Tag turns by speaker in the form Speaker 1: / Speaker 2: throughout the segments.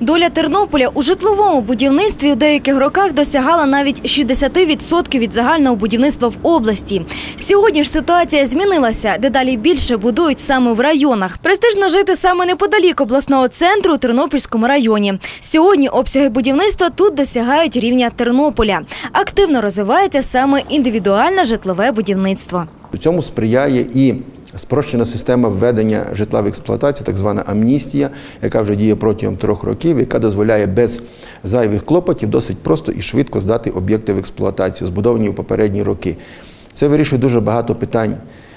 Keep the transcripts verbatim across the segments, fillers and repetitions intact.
Speaker 1: Доля Тернополя у житловому будівництві у деяких роках досягала навіть шістдесят відсотків від загального будівництва в області. Сьогодні ж ситуація змінилася. Дедалі більше будують саме в районах. Престижно жити саме неподалік обласного центру у Тернопільському районі. Сьогодні обсяги будівництва тут досягають рівня Тернополя. Активно розвивається саме індивідуальне житлове будівництво.
Speaker 2: У цьому сприяє і спрощена система введення житла в експлуатацію, так звана амністія, яка вже діє протягом трьох років, яка дозволяє без зайвих клопотів досить просто і швидко здати об'єкти в експлуатацію, збудовані у попередні роки. Це вирішує дуже багато питань,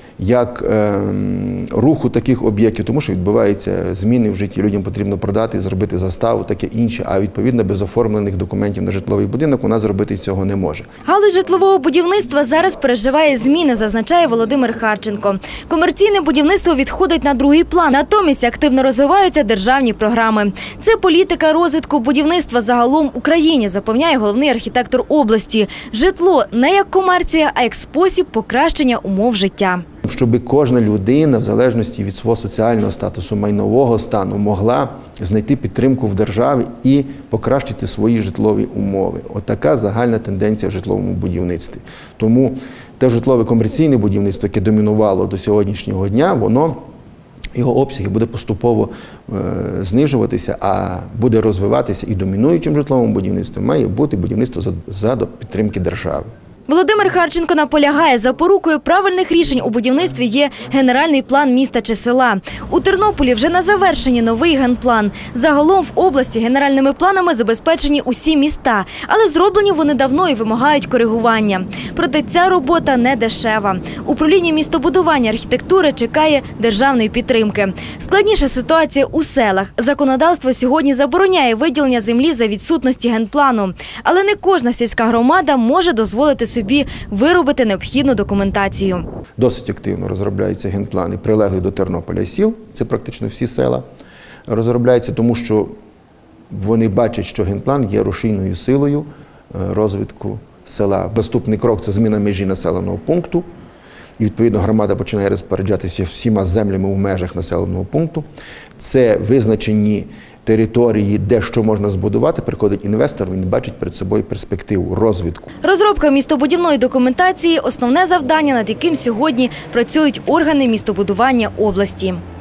Speaker 2: як е, руху таких об'єктів, тому що відбуваються зміни в житті, людям потрібно продати, зробити заставу, таке інше, а відповідно без оформлених документів на житловий будинок у нас зробити цього не може.
Speaker 1: Галузь житлового будівництва зараз переживає зміни, зазначає Володимир Харченко. Комерційне будівництво відходить на другий план, натомість активно розвиваються державні програми. Це політика розвитку будівництва загалом в Україні, запевняє головний архітектор області. Житло не як комерція, а як спосіб покращення умов життя.
Speaker 2: Щоб кожна людина, в залежності від свого соціального статусу, майнового стану, могла знайти підтримку в державі і покращити свої житлові умови. Отака загальна тенденція в житловому будівництві. Тому те житлове комерційне будівництво, яке домінувало до сьогоднішнього дня, воно, його обсяги буде поступово е, знижуватися, а буде розвиватися і домінуючим житловому будівництві має бути будівництво за, за підтримки держави.
Speaker 1: Володимир Харченко наполягає, запорукою правильних рішень у будівництві є генеральний план міста чи села. У Тернополі вже на завершенні новий генплан. Загалом в області генеральними планами забезпечені усі міста, але зроблені вони давно і вимагають коригування. Проте ця робота не дешева. Управління містобудування архітектури чекає державної підтримки. Складніша ситуація у селах. Законодавство сьогодні забороняє виділення землі за відсутності генплану. Але не кожна сільська громада може дозволити собі виробити необхідну документацію.
Speaker 2: Досить активно розробляються генплани прилеглих до Тернополя сіл, це практично всі села. Розробляються тому, що вони бачать, що генплан є рушійною силою розвитку села. Наступний крок – це зміна межі населеного пункту. І, відповідно, громада починає розпоряджатися всіма землями у межах населеного пункту. Це визначені території, де що можна збудувати, приходить інвестор, він бачить перед собою перспективу розвитку.
Speaker 1: Розробка містобудівної документації – основне завдання, над яким сьогодні працюють органи містобудування області.